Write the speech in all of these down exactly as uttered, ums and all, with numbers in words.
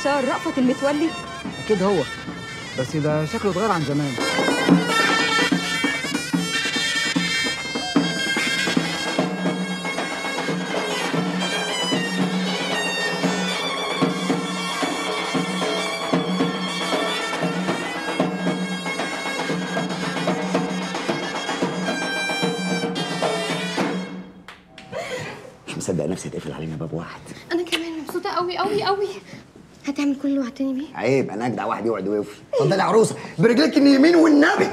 المستشار رأفت المتولي؟ اكيد هو، بس ده شكله اتغير عن زمان. مش مصدق نفسي اتقفل علينا باب واحد. انا كمان مبسوطه قوي قوي قوي. هتعمل كل اللي وعدتني بيه؟ عيب، انا اجدع واحد يقعد ويقفل. اتفضلي يا عروسه برجلك اليمين والنبي.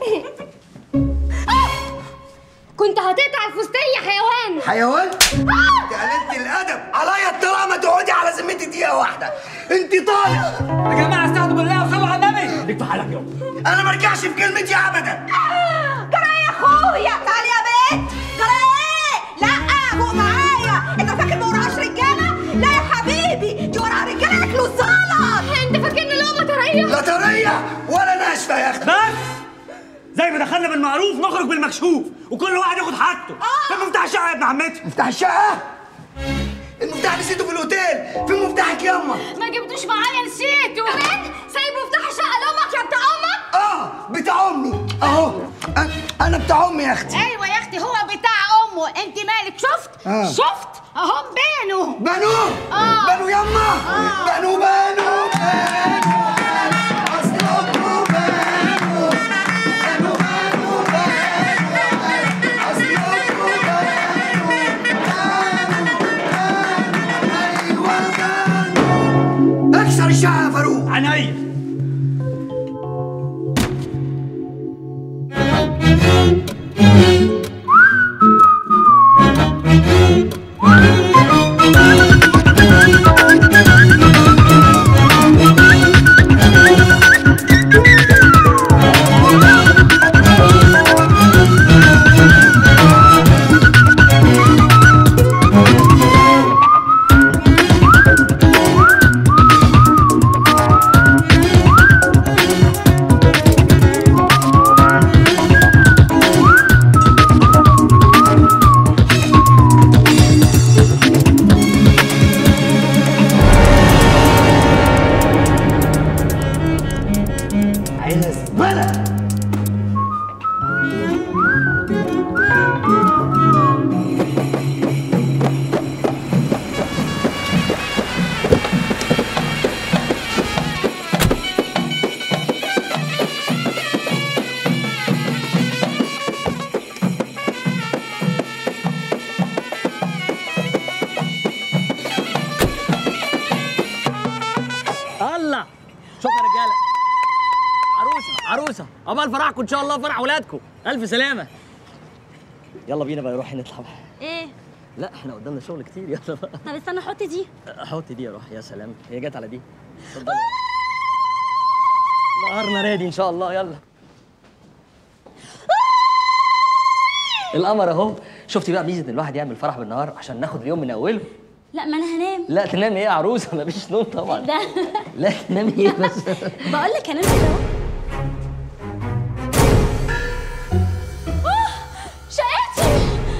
كنت هتقطع الفستان يا حيوان. حيوان؟ انت قللت الادب عليا الطلاقه، ما تقعدي على ذمتي دقيقه واحده. انت طالع يا جماعه استهدوا بالله وصلوا على النبي. ليك في حالك يابا، انا ما ارجعش في كلمتي ابدا. جرى يا اخويا؟ تعالي يا بنت. جرى ايه؟ لا فوق معايا. انت فاكر ما وراهاش رجاله؟ لا يا حبيبي، دي وراها رجاله ياكلوا الزلط. انت فاكرني لقمه طريه؟ لا طريه ولا ناشفه يا اختي. بس زي ما دخلنا بالمعروف نخرج بالمكشوف، وكل واحد ياخد حاجته. فين مفتاح الشقه يا ابن عمتي؟ مفتاح الشقه؟ المفتاح نسيته في الاوتيل. فين مفتاحك ياما؟ ما جبتوش معايا، نسيته. كمان سايب مفتاح الشقه لامك يا بتاع امك؟ اه بتاع امي اهو. انا بتاع امي يا اختي. ايوه يا اختي هو بتاع امه. انت مالك؟ شفت؟ آه. شفت؟ اهم بانوا بانوا اه بانوا يما. آه. بانوا بانوا بانوا اصل امه بانوا. بانوا بانوا بانوا اصل امه بانوا. ايوه بانوا. اكسر الشقه يا فاروق. عينيا. الله. شكرا رجاله. عروسه عروسه عقبال فرحكم ان شاء الله، فرح ولادكم. الف سلامه. يلا بينا بقى نروح نطلع. ايه؟ لا احنا قدامنا شغل كتير. يلا بقى. طب استنى حط دي. حط دي يا روح. يا سلام، هي جت على دي. اتفضلي. نهارنا نادي ان شاء الله. يلا. القمر اهو. شفتي بقى ميزه ان الواحد يعمل فرح بالنهار عشان ناخد اليوم من اوله. لا ما انا هنام. لا تنامي ايه يا عروسه؟ مفيش نوم طبعا. ده لا تنامي ايه بس؟ بقول لك هنام كده اهو. شقتي.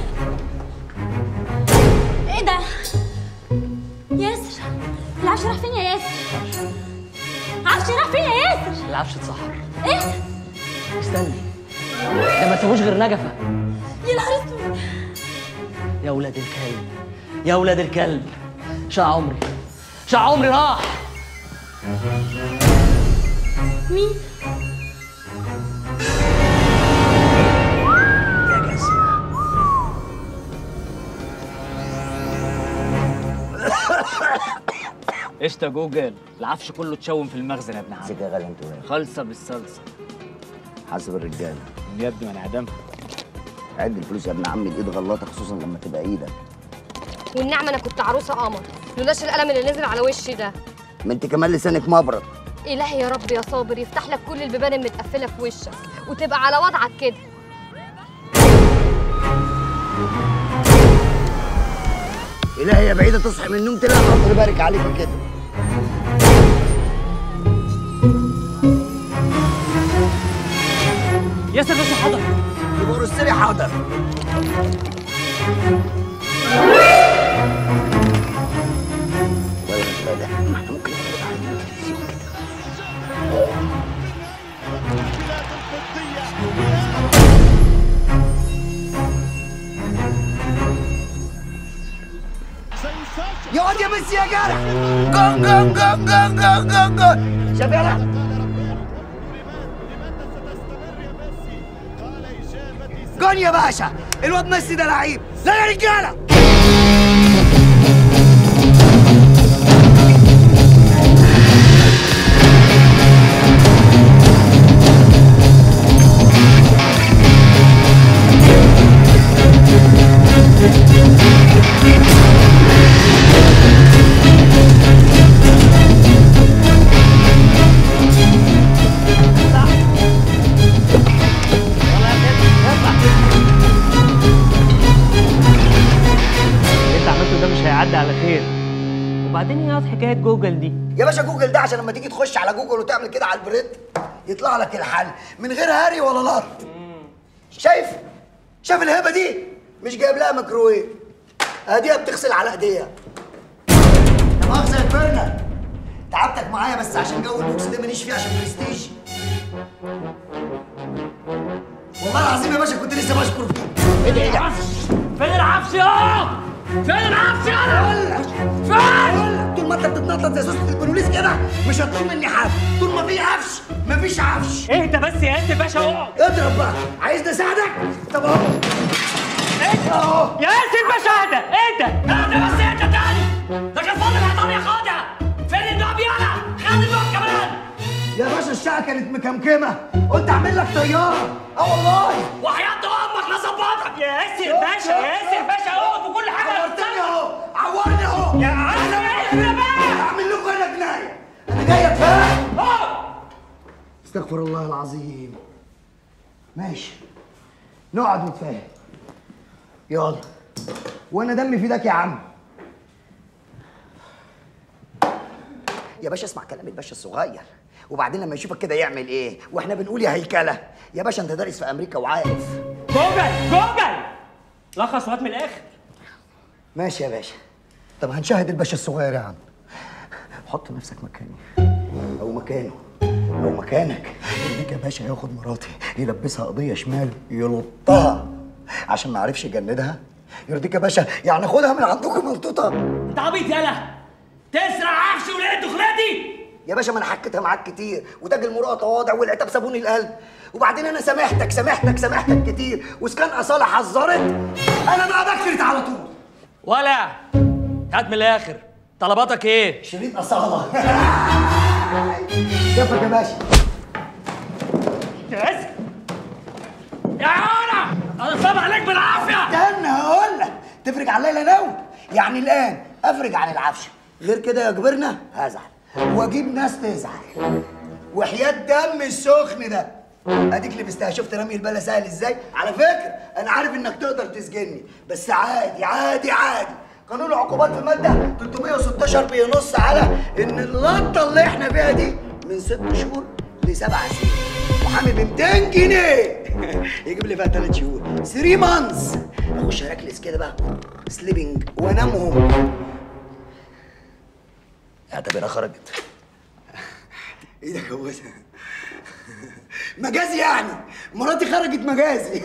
ايه ده؟ ياسر العفش راح فين يا ياسر؟ عفش راح فين يا ياسر؟ العفش اتسحر. ايه؟ استني، ده ما سابوش غير نجفه. يا نهار اسود. يا ولاد الكلب، يا ولاد الكلب، شقى عمري، شقى عمري راح. مين؟ يا جسمة. قشطة جوجل. العفش كله اتشوم في المخزن يا ابن عم. سيكا غالي انت وين؟ خالصة بالصلصة. حاسب الرجاله يا ابني ما انا عدمها. عد الفلوس يا ابن عمي، الايد غلاطه خصوصا لما تبقى ايدك. والنعمه انا كنت عروسه قمر لولاش القلم اللي نزل على وشي ده. ما انت كمان لسانك مبرد. الهي يا رب يا صابر يفتح لك كل البيبان المتقفله في وشك وتبقى على وضعك كده. الهي يا بعيده تصحي من النوم تلاقي ربنا يبارك عليك كده. ياسر بس حضر. يبقى رسلي حاضر. ولا ده ما احنا ممكن ناخد بس يا جدع. جون جون جون جون جون جون جون. شايف يلا؟ جون يا باشا. الواد ميسي ده لعيب. لا يا رجاله. عدى على خير. وبعدين ايه حكايه جوجل دي؟ يا باشا جوجل ده عشان لما تيجي تخش على جوجل وتعمل كده على البريد يطلع لك الحل من غير هري ولا لط. شايف؟ شايف الهبه دي؟ مش جايب لها ميكروويف. اديها بتغسل على ايديها. لا مؤاخذه يا كبرنا. تعبتك معايا بس عشان جو البوكس ده ماليش فيه عشان برستيج. والله العظيم يا باشا كنت لسه بشكر فيك. ايه ده ايه ده؟ فين العفش يا؟ فين العفش يا؟ فين؟ طول ما انت بتتنطط زي سوسة البوليس كده مش هتطول مني حاجه. طول ما في عفش مفيش عفش. اهدى بس يا ياسر باشا اقعد. اضرب بقى. عايزني اساعدك؟ طب اهو. اهدى اهو. يا ياسر باشا اهدى اهدى اهدى بس اهدى تاني. ده كان فاضل هطان ياخدها. فين النوب يالا؟ خد النوب كمان. يا باشا الشقه كانت مكمكمه. قلت اعمل لك طياره. اه والله. وحياة امك لظبطك. يا ياسر باشا يا ياسر باشا اقعد وكل حاجه. عورتني اهو. عورني اهو. يا عم اهدى بقى. اعمل لكم هنا جنايه. انا جاي اتفاهم. اقعد. استغفر الله العظيم. ماشي. نقعد نتفاهم. يلا. وانا دمي في ايدك يا عم. يا باشا اسمع كلام الباشا الصغير. وبعدين لما يشوفك كده يعمل ايه؟ واحنا بنقول يا هيكله. يا باشا انت دارس في امريكا وعارف. جوجل جوجل. لخص وهات من الاخر. ماشي يا باشا. طب هنشاهد الباشا الصغير يا عم. حط نفسك مكاني او مكانه او مكانك. يرضيك يا باشا ياخد مراتي يلبسها قضيه شمال يلطها عشان ما عرفش يجندها؟ يرضيك يا باشا يعني خدها من عندكم ملطوطه؟ انت عبيط يالا. تسرع عفش ولقيت دخلتي. يا باشا ما انا حكيتها معاك كتير وتاج المروءه تواضع والعتاب صابون القلب. وبعدين انا سامحتك سامحتك سامحتك كتير واسكان اصاله حذرت انا بقى بكرت على طول. ولا هات من الاخر. طلباتك ايه؟ شريط اصاله. كيفك يا باشا؟ يا يا عونا انا صاب عليك بالعافيه. استنى هقول لك. تفرج على الليله نوم يعني الان افرج عن العفش. غير كده يا كبرنا هزعل واجيب ناس تزعل. وحياة دم السخن ده اديك لبستها. شفت رمي البلا سهل ازاي؟ على فكره انا عارف انك تقدر تسجني بس عادي عادي عادي. قانون العقوبات في الماده ثلاثمية وستاشر بينص على ان اللقطه اللي احنا فيها دي من ست شهور لسبع سنين. محامي ب ميتين جنيه يجيب لي فيها ثلاث شهور. ثلاثة مانثs. اخش اركلس كده بقى سليبنج وانامهم. اعتبرها خرجت. ايه ده جوزها؟ مجازي يعني. مراتي خرجت مجازي.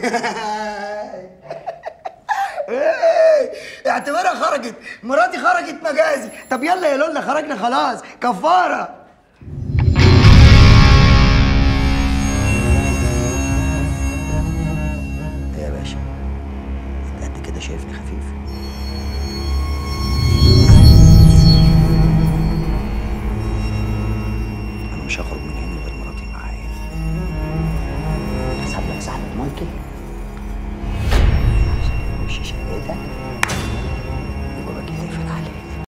اعتبرها خرجت. مراتي خرجت مجازي. طب يلا يا لولا خرجنا خلاص كفاره.